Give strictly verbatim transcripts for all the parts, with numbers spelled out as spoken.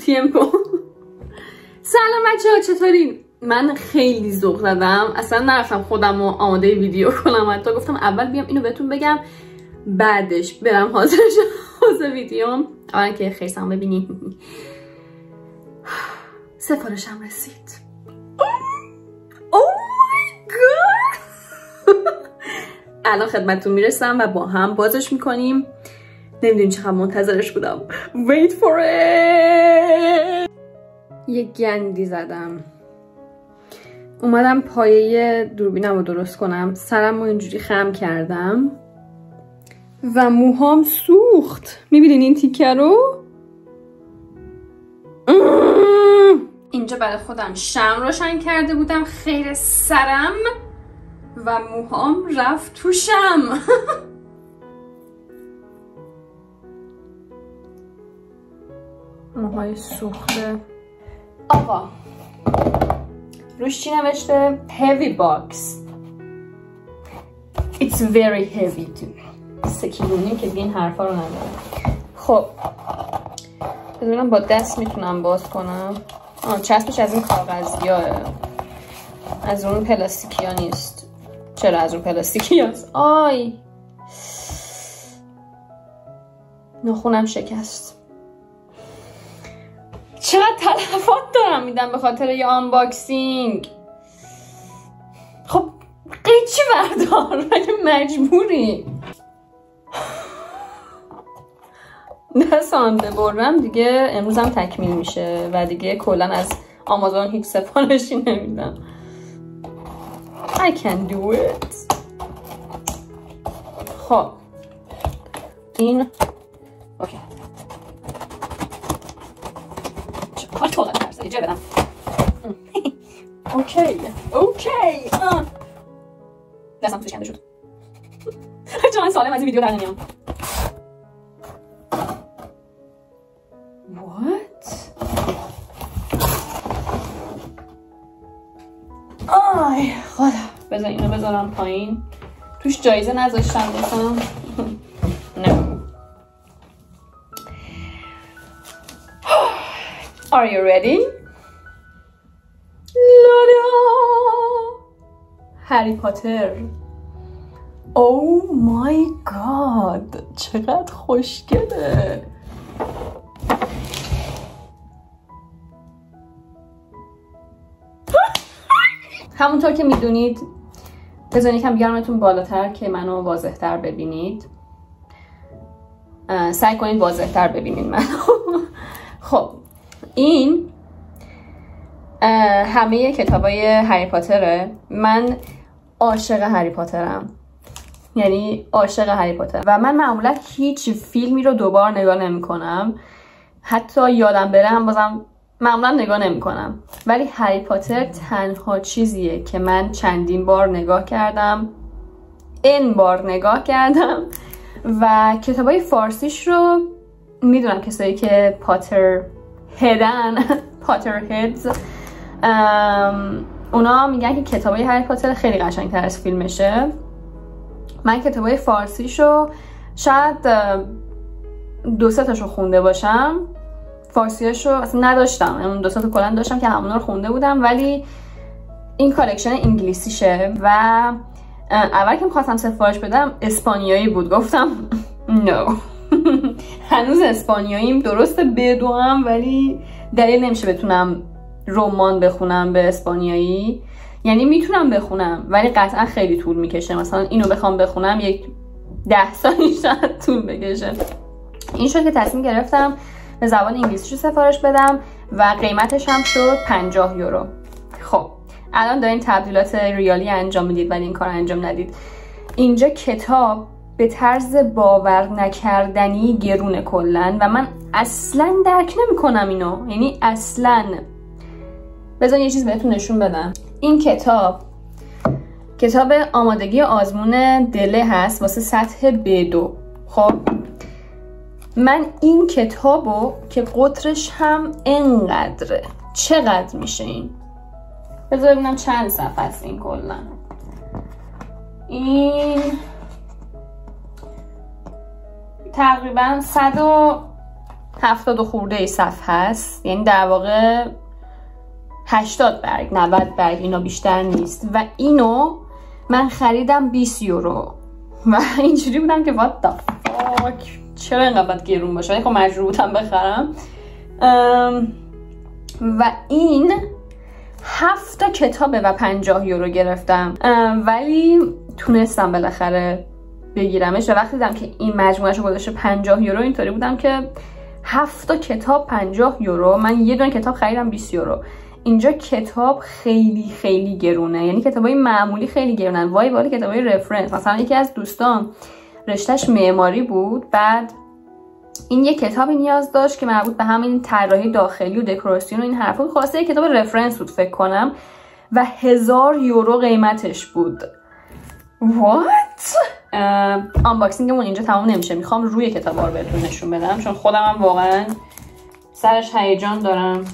تیمپو. سلام بچه‌ها، چطورین؟ من خیلی ذوق زدم، اصلا نرفتم خودم رو آماده ویدیو کنم، حتی گفتم اول بیام اینو بهتون بگم بعدش برم حاضر شم ویدیوم. اولا که خیسم ببینید سفارشم رسید. اوه مای گاد. الان خدمتتون میرسم و با هم بازش میکنیم. نمیدونی چقدر منتظرش بودم. Wait for it. یه گندی زدم، اومدم پایه دوربینم رو درست کنم، سرم رو اینجوری خم کردم و موهام سوخت. میبینین این تیکه رو؟ اینجا برای خودم شمع روشن کرده بودم خیر سرم و موهام رفت تو شمع. موهای سوخته. آقا روش چی نوشته؟ heavy box. It's very heavy too. سکیلونی که دیگه این حرفا رو نداره. خب بذارم با دست میتونم باز کنم. آه چسبش از این کاغذیاه، از اون پلاستیکی ها نیست. چرا از اون پلاستیکی هست؟ آی ناخونم شکست. چقدر تلفات دارم میدم به خاطر یه آنباکسینگ. خب قیچی بردار ولی مجبوری. دستان ببرم دیگه امروزم تکمیل میشه و دیگه کلا از آمازون هیچ سفارشی نمیدم. I can do it. خب این اوکی. چقدر طاقت درسته جا بدم. اوکی اوکی. دستم توش کنده شد. چون من سالم از این ویدیو در نمیام. What؟ آی خدا. بذار اینو بذارم پایین. توش جایزه نذاشتم بسام. نه. Are you ready? لالا هری پاتر. Oh my god چقدر خوشگله. همونطور که میدونید بذارید یکم بیارمتون بالاتر که منو واضح‌تر ببینید. سعی کنید واضح‌تر ببینید منو. خب این همه کتابای هری پاتره. من عاشق هری پاترم، یعنی عاشق هری پاتر و من معمولا هیچ فیلمی رو دوبار نگاه نمی کنم، حتی یادم بره هم بازم معمولا نگاه نمی کنم. ولی هری پاتر تنها چیزیه که من چندین بار نگاه کردم، این بار نگاه کردم و کتابای فارسیش رو میدونم کسایی که پاتر هدن پاتر هدز اونا میگن که کتابای هری پاتر خیلی قشنگتر از فیلمشه. من کتابای فارسیشو شاید دو سه تاشو خونده باشم، فارسیاشو اصلا نداشتم، اون دو سه تا کلا داشتم که همونا رو خونده بودم، ولی این کالکشن انگلیسیشه و اول که میخواستم سفارش بدم اسپانیایی بود، گفتم نو. هنوز اسپانیاییم درسته بدو هم، ولی دلیل نمیشه بتونم رمان بخونم به اسپانیایی. یعنی میتونم بخونم ولی قطعا خیلی طول میکشه، مثلا اینو بخوام بخونم یک ده سالی شاید طول بکشه. این شد که تصمیم گرفتم به زبان انگلیسی رو سفارش بدم و قیمتش هم شد پنجاه یورو. خب الان دارین تبدیلات ریالی انجام میدید ولی این کار انجام ندید. اینجا کتاب به طرز باور نکردنی گرونه کلن و من اصلا درک نمی کنم اینو، یعنی اصلا. بذار یه چیز بهتون نشون بدم. این کتاب کتاب آمادگی آزمون دله هست واسه سطح بی دو. خب من این کتابو که قطرش هم انقدره، چقدر میشه این؟ بذار ببینم چند صفحه است این کلا. این تقریبا صد و هفتاد و خورده ای صفحه هست، یعنی در واقع هشتاد برگ نود برگ، اینا بیشتر نیست و اینو من خریدم بیست یورو و اینجوری بودم که what the fuck چرا اینقدر گرون باشه، ولی خب مجبور بودم بخرم. و این هفت تا کتابه و پنجاه یورو گرفتم، ولی تونستم بالاخره بگیرمش و وقتی دیدم که این مجموعش رو گذاشته پنجاه یورو اینطوری بودم که هفت تا کتاب پنجاه یورو، من یه دونه کتاب خریدم بیست یورو. اینجا کتاب خیلی خیلی گرونه، یعنی کتابای معمولی خیلی گرونن، وای وای کتابای رفرنس. مثلا یکی از دوستان رشتهش معماری بود، بعد این یه کتابی نیاز داشت که مربوط به همین طراحی داخلی و دکوراسیون و این حرفا، خواسته یه کتاب رفرنس بود فکر کنم و هزار یورو قیمتش بود. وات؟ آنباکسینگمون اینجا تمام نمیشه، میخوام روی کتابا رو بهتون نشون بدم چون خودم هم واقعا سرش هیجان دارم.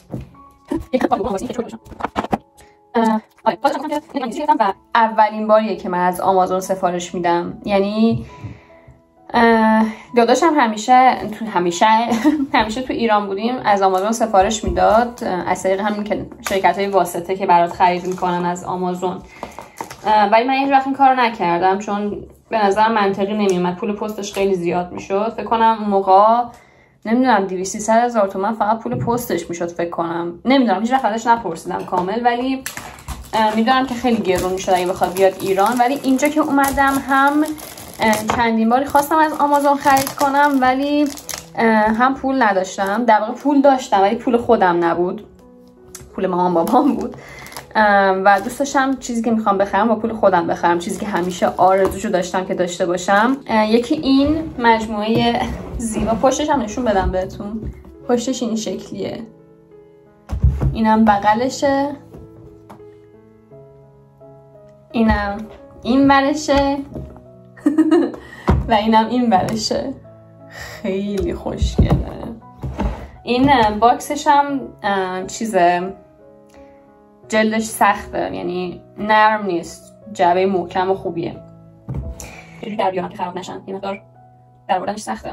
و اولین باریه که من از آمازون سفارش میدم، یعنی داداشم همیشه تو همیشه همیشه تو ایران بودیم از آمازون سفارش میداد، از طریق همین که شرکت های واسطه که برات خرید میکنن از آمازون. ولی من هیچ وقت این کارو نکردم چون به نظر منطقی نمیومد، پول پستش خیلی زیاد میشد. فکر کنم اون موقع نمیدونم دویست سیصد هزار تومان فقط پول پستش میشد فکر کنم، نمیدونم هیچ وقت ازش نپرسیدم کامل، ولی میدونم که خیلی گرون میشد اگه بخواد بیاد ایران. ولی اینجا که اومدم هم چندین باری خواستم از آمازون خرید کنم ولی هم پول نداشتم، در واقع پول داشتم ولی پول خودم نبود، پول مامان بابام بود و دوست داشتم چیزی که میخوام بخرم با پول خودم بخرم، چیزی که همیشه آرزوشو داشتم که داشته باشم. یکی این مجموعه زیبا، پشتش هم نشون بدم بهتون، پشتش این شکلیه، اینم بغلشه، اینم این ورشه و اینم این ورشه، خیلی خوشگله. این باکسش هم چیزه، جلدش سخته، یعنی نرم نیست، جعبه محکم و خوبیه. اینجوری در بیارم که خراب نشن، یه مقدار در بردنش سخته.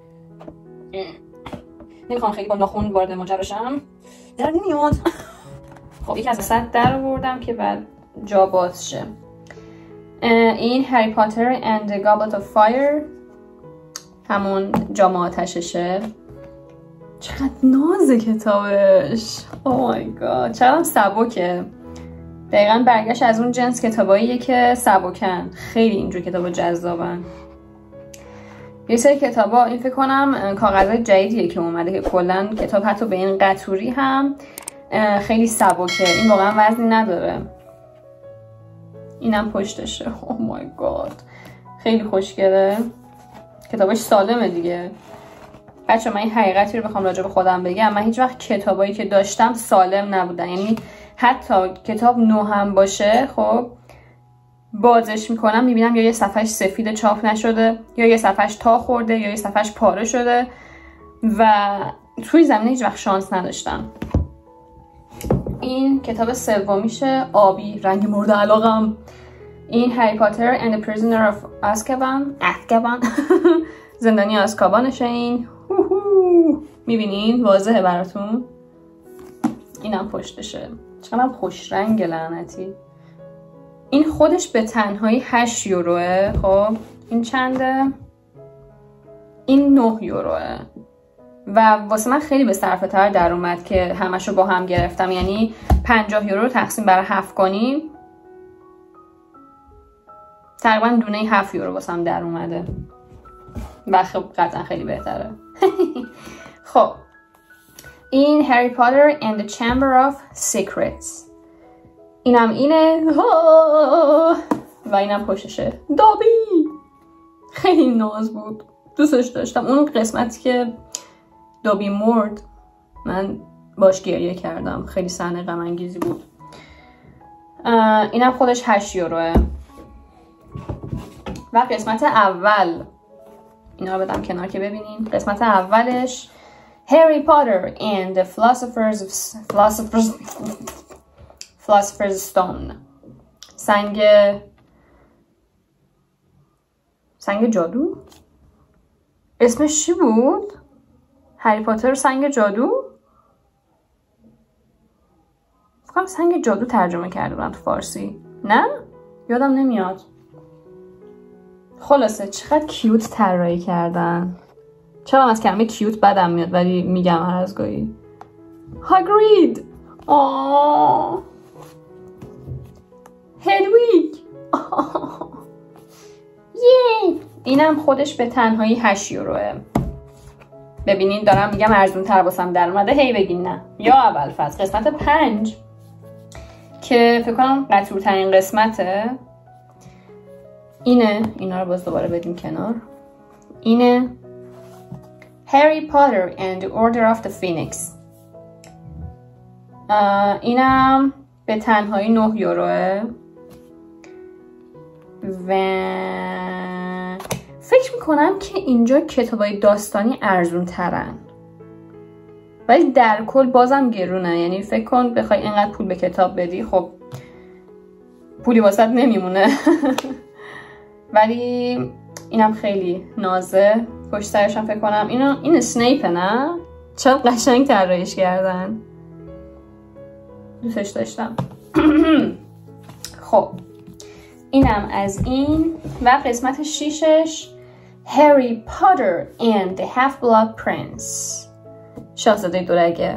نمیخوام خیلی با ناخون وارد ماجرا بشم، در نمیاد. خب یکی از وسط در آوردم که بعد جا باز شه. این هری پاتر and the Goblet of Fire، همون جام آتششه. چقدر نازه کتابش، اوه مای گاد، چقدر سبکه. دقیقا برگشت از اون جنس کتاباییه که سبکن، خیلی اینجور کتابا جذابن. یه سری کتابا این فکر کنم کاغذهای جدیدیه که اومده که کلا کتاب حتی به این قطوری هم خیلی سبکه، این واقعا وزنی نداره. اینم پشتشه، اوه مای گاد، خیلی خوشگله. کتابش سالمه دیگه. بچه من این حقیقتی رو بخوام راجع به خودم بگم، من هیچ وقت کتابایی که داشتم سالم نبودن، یعنی حتی کتاب نو هم باشه خب بازش میکنم میبینم یا یه صفحش سفید چاپ نشده، یا یه صفحش تا خورده، یا یه صفحش پاره شده و توی زمینه هیچ وقت شانس نداشتم. این کتاب سومیشه، آبی، رنگ مورد علاقم. این هری پاتر and the Prisoner of Azkaban Azkaban زندانی آزکابانشه. این میبینین واضحه براتون. اینم پشتشه، چقدر خوش رنگ لعنتی. این خودش به تنهایی هشت یوروه. خب این چنده؟ این نه یوروه و واسه من خیلی به صرفه تر در اومد که همشو با هم گرفتم، یعنی پنجاه یورو رو تقسیم بر هفت کنیم تقریبا دونه هفت یورو واسه هم در اومده و خب قطعا خیلی بهتره. خب این هری پاتر and the Chamber of Secrets، اینم اینه و اینم پشتشه. دابی خیلی ناز بود، دوستش داشتم. اون قسمتی که دابی مرد من باش گریه کردم، خیلی صحنه غم انگیزی بود. اینم خودش هشت یوروه و قسمت اول اینا رو بدم کنار که ببینین. قسمت اولش Harry Potter and the Philosopher's Philosopher's Philosopher's Stone، سنگ سنگ جادو. اسمش چی بود؟ هری پاتر سنگ جادو. فکرم سنگ جادو ترجمه کرده بودن تو فارسی. نه؟ یادم نمیاد. خلاصه چقدر کیوت طراحی کردن. چرا از کلمه کیوت بدم میاد ولی میگم هر از گاهی. هاگرید. آه. هدویگ. یی. اینم خودش به تنهایی هشت یوروه. ببینین دارم میگم ارزون تر واسم در اومده، هی بگین نه. یا اول فصل قسمت پنج که فکر کنم قطورترین قسمته اینه. اینا رو باز دوباره بدیم کنار. اینه Harry Potter and the Order of the Phoenix. اینم به تنهایی نه یوروه و فکر میکنم که اینجا کتابای داستانی ارزون ترن ولی در کل بازم گرونه. یعنی فکر کن بخوای اینقدر پول به کتاب بدی خب پولی واسط نمیمونه. ولی اینم خیلی نازه. پشت سرش هم فکر کنم اینو این اسنیپ نه؟ چقدر قشنگ طراحیش کردن. دوستش داشتم. خب اینم از این و قسمت شیشش Harry Potter and the Half-Blood Prince. شاهزاده دورگه.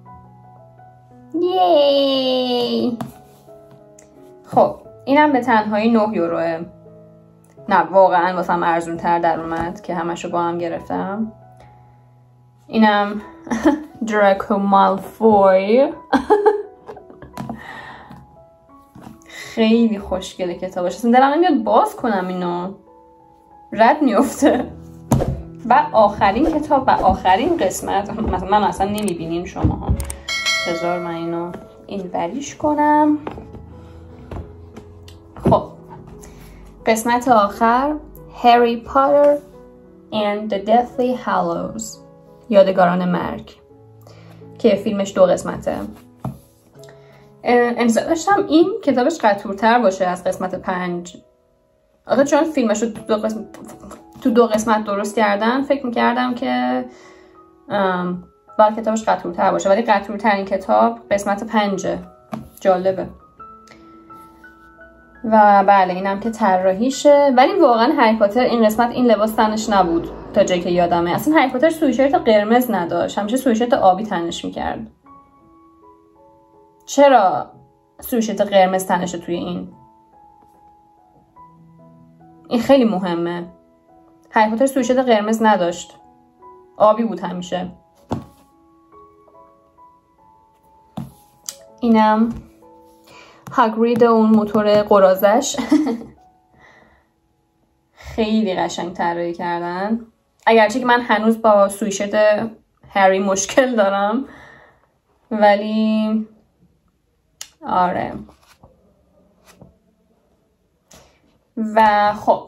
یی. خب اینم به تنهایی نه یوروه. نه واقعا واسم ارزون تر در اومد که همشو با هم گرفتم. اینم دراکو مالفوی. خیلی خوشگله کتابش. اصلا دلم نمیاد باز کنم اینو. رد میفته. و آخرین کتاب و آخرین قسمت مثلا من اصلا نمیبینین شما ها. بذار من اینو این وریش کنم. خب قسمت آخر Harry Potter and the Deathly Hallows یادگاران مرگ که فیلمش دو قسمته. انتظار داشتم این کتابش قطورتر باشه از قسمت پنج. آخه چون فیلمش رو دو قسمت تو دو قسمت درست کردن فکر میکردم که باید کتابش قطورتر باشه ولی قطورترین کتاب قسمت پنجه. جالبه. و بله اینم که طراحیشه. ولی واقعا هری پاتر این قسمت این لباس تنش نبود تا جایی که یادمه. اصلا هری پاتر سویشرت قرمز نداشت، همیشه سویشرت آبی تنش میکرد. چرا سویشرت قرمز تنشه توی این؟ این خیلی مهمه. هری پاتر سویشرت قرمز نداشت، آبی بود همیشه. اینم هاگرید اون موتور قرازش. خیلی قشنگ طراحی کردن. اگرچه که من هنوز با سویشرت هری مشکل دارم ولی آره. و خب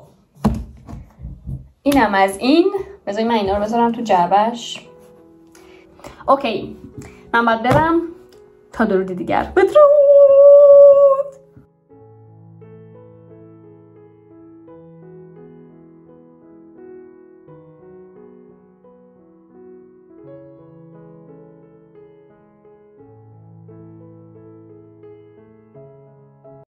اینم از این. بذارید من اینا رو بذارم تو جعبش. اوکی من باید برم تا درودی دیگر. بدرود.